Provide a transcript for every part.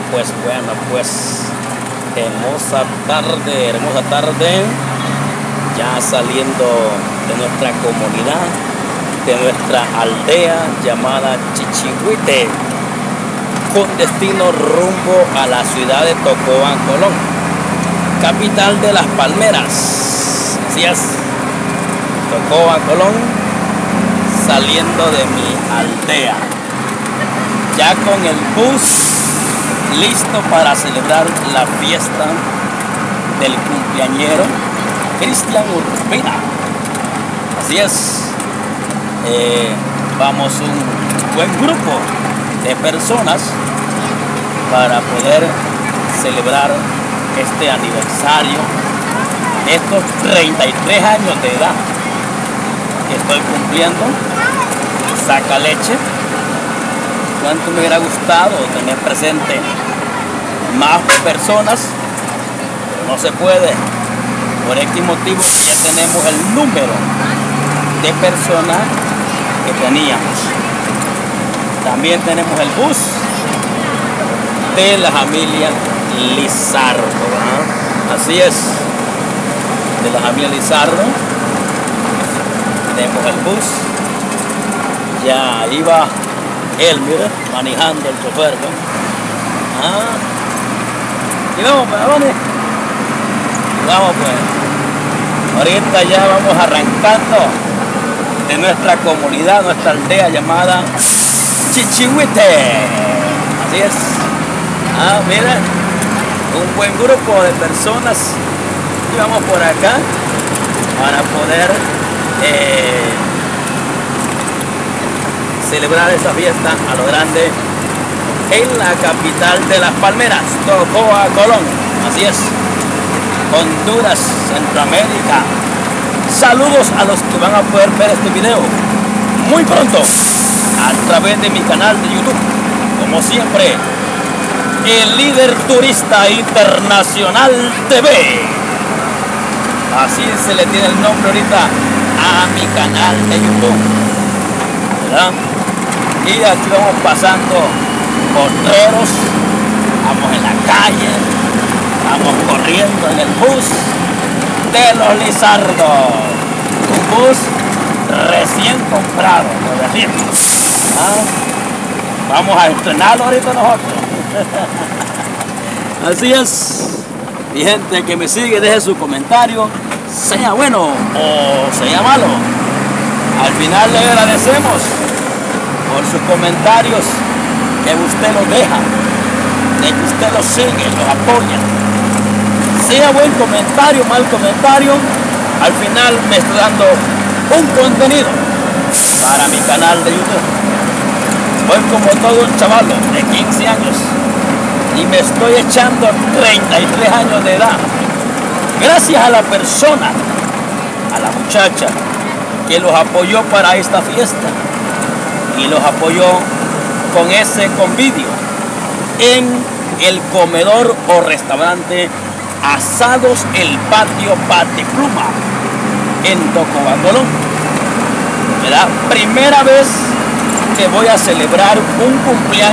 Pues bueno, pues hermosa tarde, ya saliendo de nuestra comunidad, de nuestra aldea llamada Chichihuite, con destino rumbo a la ciudad de Tocobán, Colón, capital de las palmeras. Así es, Tocobán, Colón, saliendo de mi aldea, ya con el bus listo para celebrar la fiesta del cumpleañero Cristian Urbina. Así es, vamos un buen grupo de personas para poder celebrar este aniversario de estos 33 años de edad que estoy cumpliendo. Saca leche. Cuánto me hubiera gustado tener presente más personas, pero no se puede por X motivo, que ya tenemos el número de personas que teníamos. También tenemos el bus de la familia Lizardo, ¿verdad? Así es, de la familia Lizardo tenemos el bus. Ya iba él, mira, manejando el chofer, ¿no? Y vamos pues, vamos pues. Ahorita ya vamos arrancando de nuestra comunidad, nuestra aldea llamada Chichihuite. Así es. Mira, un buen grupo de personas. Y vamos por acá para poder celebrar esa fiesta a lo grande en la capital de las palmeras, Tocobán, Colón. Así es, Honduras, Centroamérica. Saludos a los que van a poder ver este video muy pronto a través de mi canal de YouTube. Como siempre, el líder turista internacional TV. Así se le tiene el nombre ahorita a mi canal de YouTube, ¿verdad? Y aquí vamos pasando potreros, vamos en la calle, vamos corriendo en el bus de los Lizardo, un bus recién comprado, por decir. Vamos a estrenarlo ahorita nosotros. Así es, mi gente que me sigue, deje su comentario, sea bueno o sea malo. Al final le agradecemos por sus comentarios, que usted los deja, de que usted los sigue, los apoya. Sea buen comentario, mal comentario, al final me estoy dando un contenido para mi canal de YouTube. Soy como todo un chavalo de 15 años y me estoy echando 33 años de edad. Gracias a la persona, a la muchacha que los apoyó para esta fiesta y los apoyó con ese convivio en el comedor o restaurante Asados El Patio Patipluma en Tocobán, Colón. La primera vez que voy a celebrar un cumpleaños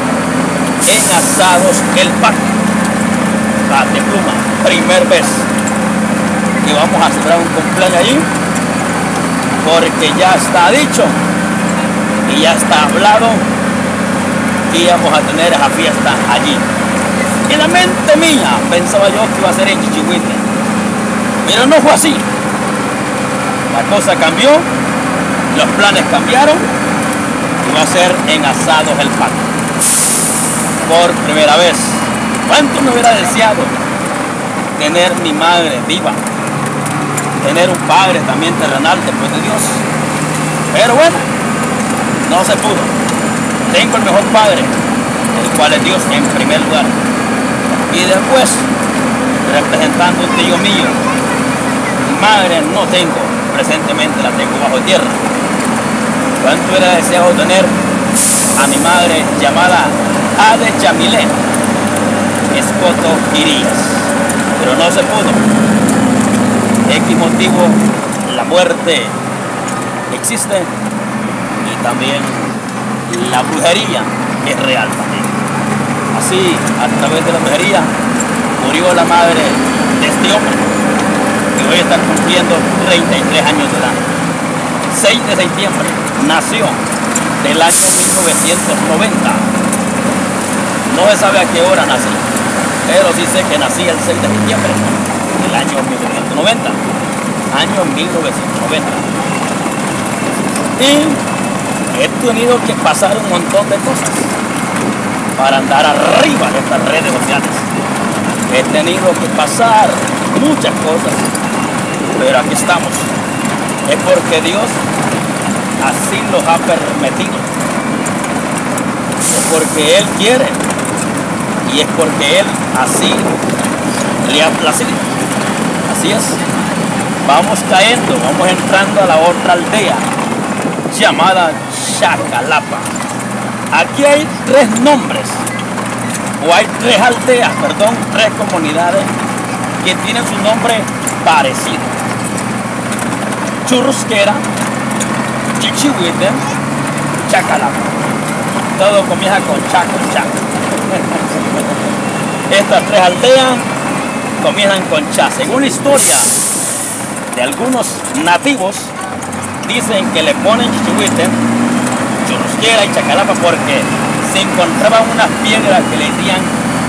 en Asados El Patio Patipluma, primer vez que vamos a celebrar un cumpleaños allí, porque ya está dicho y ya está hablado que íbamos a tener esa fiesta allí. En la mente mía pensaba yo que iba a ser en Chichihuite, pero no fue así. La cosa cambió, los planes cambiaron y va a ser en Asados El Patio por primera vez. ¿Cuánto me hubiera deseado tener mi madre viva, tener un padre también terrenal después de Dios? Pero bueno, no se pudo. Tengo el mejor padre, el cual es Dios en primer lugar. Y después, representando un tío mío, mi madre no tengo, presentemente la tengo bajo tierra. ¿Cuánto hubiera deseado tener a mi madre llamada Ade Chamilé Escoto Irías? Pero no se pudo. X motivo, la muerte existe y también la brujería es real también. Así, a través de la brujería, murió la madre de este hombre, que hoy está cumpliendo 33 años de edad. 6 de septiembre, nació del año 1990. No se sabe a qué hora nací, pero sí sé que nací el 6 de septiembre del año 1990. Año 1990. Y he tenido que pasar un montón de cosas para andar arriba de estas redes sociales. He tenido que pasar muchas cosas, pero aquí estamos. Es porque Dios así los ha permitido. Es porque Él quiere. Y es porque Él así le ha placido. Así es. Vamos cayendo, vamos entrando a la otra aldea llamada Chacalapa. Aquí hay 3 nombres, o hay 3 aldeas, perdón, 3 comunidades que tienen su nombre parecido. Churrusquera, Chichihuite, Chacalapa. Todo comienza con Chaco. Estas 3 aldeas comienzan con Cha. Según la historia de algunos nativos, dicen que le ponen Chichihuite, Churrusquera y Chacalapa porque se encontraban unas piedras que le decían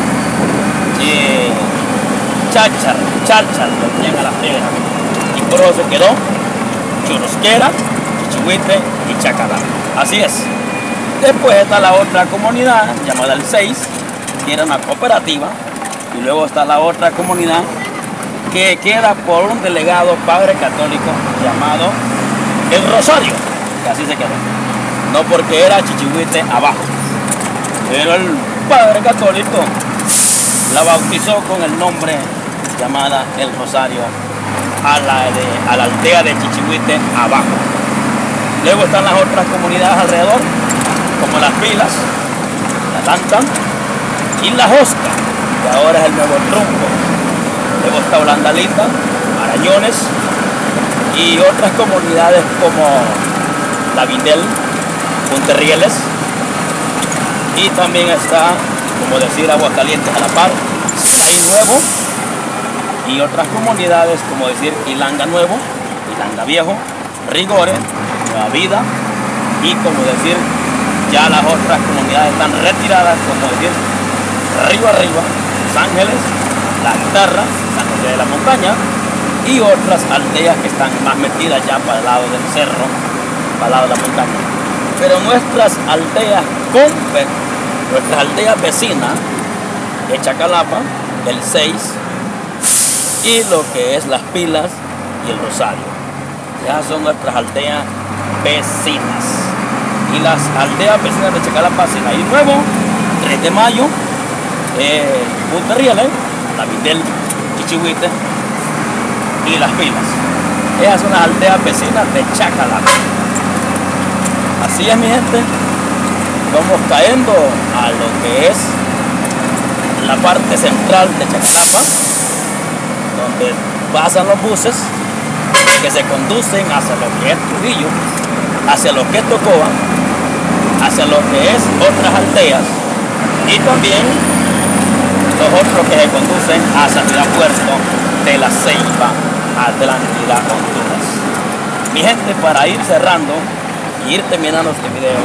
cháchar, le decían a las piedras, y por eso se quedó Churrusquera, Chichihuite y Chacalapa. Así es. Después está la otra comunidad llamada el 6, que era una cooperativa, y luego está la otra comunidad que queda por un delegado padre católico llamado el Rosario, que así se quedó. No porque era Chichihuite abajo, pero el padre católico la bautizó con el nombre llamada el Rosario a la aldea de Chichihuite abajo. Luego están las otras comunidades alrededor, como Las Pilas, La Lanta y La Josca, que ahora es el nuevo Trunco. Luego está Holandalita, Arañones y otras comunidades como La Vindel, Punterrieles, y también está, como decir, Aguascalientes a la par, Sinaí Nuevo, y otras comunidades como decir Ilanga Nuevo, Ilanga Viejo, Rigore, Nueva Vida, y como decir, ya las otras comunidades están retiradas, como decir Río Arriba, Los Ángeles, La Guitarra, San José de la Montaña, y otras aldeas que están más metidas ya para el lado del cerro, para el lado de la montaña. Pero nuestras aldeas nuestras aldeas vecinas de Chacalapa, el 6, y lo que es Las Pilas y el Rosario. Esas son nuestras aldeas vecinas. Y las aldeas vecinas de Chacalapa, Sinaí Nuevo, 3 de Mayo, Punterrieles, La Vindel, Chichihuite y Las Pilas. Esas son las aldeas vecinas de Chacalapa. Así es, mi gente. Vamos cayendo a lo que es la parte central de Chacalapa, donde pasan los buses que se conducen hacia lo que es Trujillo, hacia lo que es Tocoa, hacia lo que es otras aldeas, y también los otros que se conducen hacia Ciudad Puerto de la Ceiba, Atlántida, Honduras. Mi gente, para ir cerrando y ir terminando este video,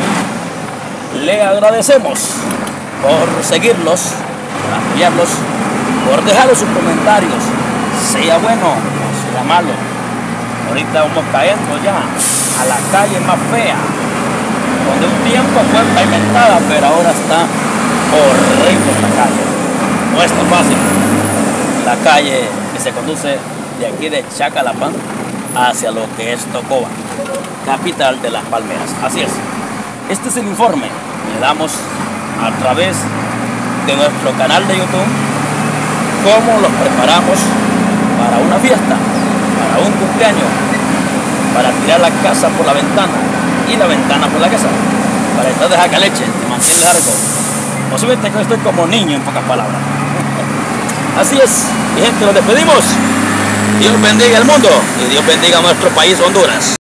le agradecemos por seguirlos, por apoyarlos, por dejar sus comentarios, sea bueno o sea malo. Ahorita vamos cayendo ya a la calle más fea, donde un tiempo fue pavimentada, pero ahora está horrible esta calle. No es tan fácil. La calle que se conduce de aquí de Chacalapa hacia lo que es Tocoa, capital de Las Palmeras. Así es. Este es el informe que le damos a través de nuestro canal de YouTube, cómo los preparamos para una fiesta, para un cumpleaños, para tirar la casa por la ventana y la ventana por la casa, para estar de jacaleche, de mantener largo. Posiblemente que estoy como niño, en pocas palabras. Así es, mi gente, nos despedimos. Dios bendiga el mundo y Dios bendiga a nuestro país, Honduras.